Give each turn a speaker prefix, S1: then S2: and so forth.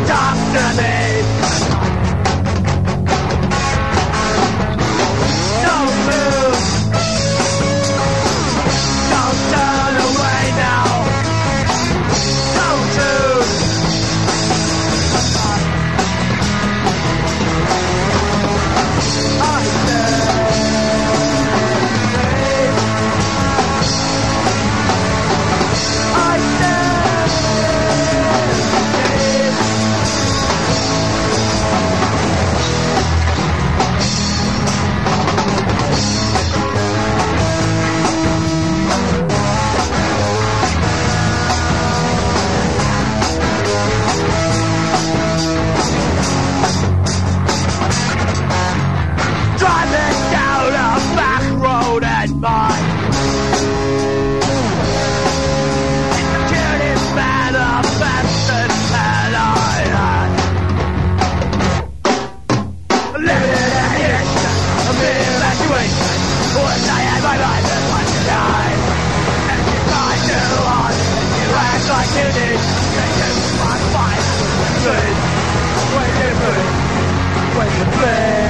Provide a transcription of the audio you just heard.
S1: talk to me. Don't move. Don't turn away now. Don't choose. I driving down a back road at night. Security manifested and I living in a history of evacuation. Once I had my life and once you died. And you tried to lie, you act like you did. And you must fight with the truth. When you move, when you play.